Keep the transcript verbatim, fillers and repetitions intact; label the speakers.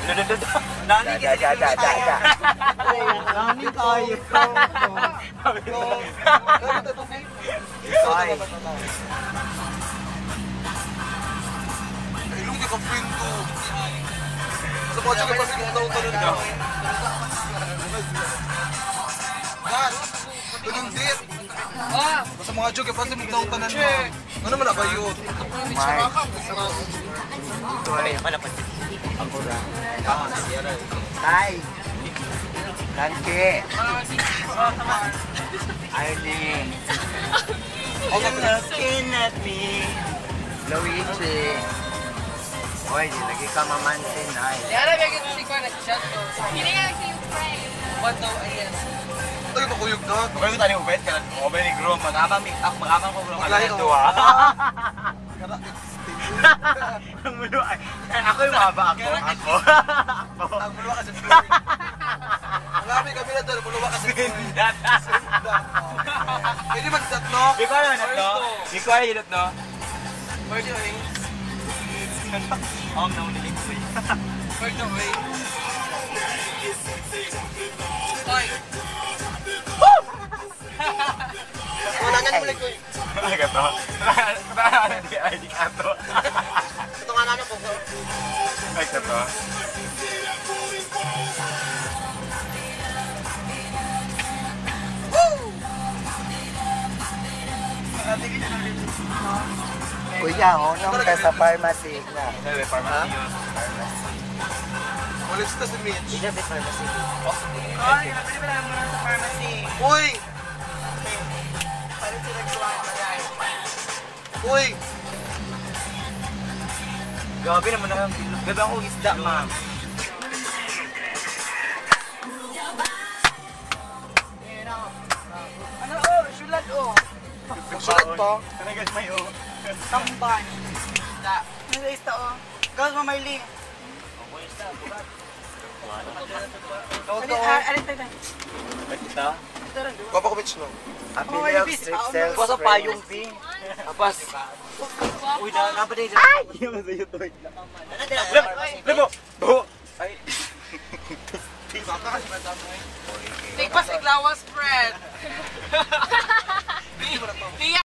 Speaker 1: Nani
Speaker 2: Ja, ja, ja, ja, ja.
Speaker 3: Nani kayo.
Speaker 2: Ay.
Speaker 4: Ilong ka pinto. Sa mga sige pas kita utonon ka. Gas. Tunong dit. Ah, sa mga joke pas mo taong tanan mo. Ano man ba yun?
Speaker 2: May.
Speaker 1: Ay, malapat.
Speaker 2: Ako ra. Tay. Kanke. Arlene. You're looking at me. Luigi. Oy, di lagi ka mamansin, ay.
Speaker 5: Yara, bigyan ko si Kwan na si Chat ko.
Speaker 6: Hindi nga kayo pray.
Speaker 5: What daw, ayan.
Speaker 4: Tayo ba kuyog na?
Speaker 1: Kung ito tayo ubed, kaya mo ba ni Grom, mag-abang make up, mag-abang ko Grom,
Speaker 4: Maglayo.
Speaker 1: ano ito ah. Ang mulo ay, ako yung mahaba ako, ako.
Speaker 4: Ang muluwa ka sa flooring. Marami kami na doon, muluwa ka sa flooring. Pwede mag-dat, no?
Speaker 1: Ikaw ano na to? Ikaw ay hilot no?
Speaker 4: Where the way?
Speaker 1: Ang naulilig ko eh.
Speaker 4: Where the way?
Speaker 5: Oy!
Speaker 4: Wala nga naman ko eh.
Speaker 1: Ay ka to? Ay di ka to.
Speaker 4: Ito nga namin po.
Speaker 1: Ay ka to?
Speaker 2: Kuya, honong ka sa pharmacy na.
Speaker 1: Sabi, pharmacy yun.
Speaker 4: Walis na si Mitch.
Speaker 2: Ina sa pharmacy.
Speaker 5: Ay, napili ba naman muna sa pharmacy?
Speaker 4: Uy!
Speaker 5: Parang sinagsuhan mo yan.
Speaker 4: Uy!
Speaker 1: Gabi naman na. Gabi ako isda, ma'am.
Speaker 5: Ano, oh, sulat, oh.
Speaker 4: Sulat pa.
Speaker 1: Kanagas may o.
Speaker 5: Tamban. Da. Ano sa ista, oh. Gawas mo, Marley. Ano, ah, ano, ito, ito.
Speaker 1: Ba't kita?
Speaker 4: Papa ko Mitch, no?
Speaker 2: Abiliog strip sales.
Speaker 1: Basta payong pi. Apas. Uy, na napaday dyan. Ay! Yung sa YouTube. Lebo! Bo! Ay!
Speaker 5: Tigpas, iglawas, spread.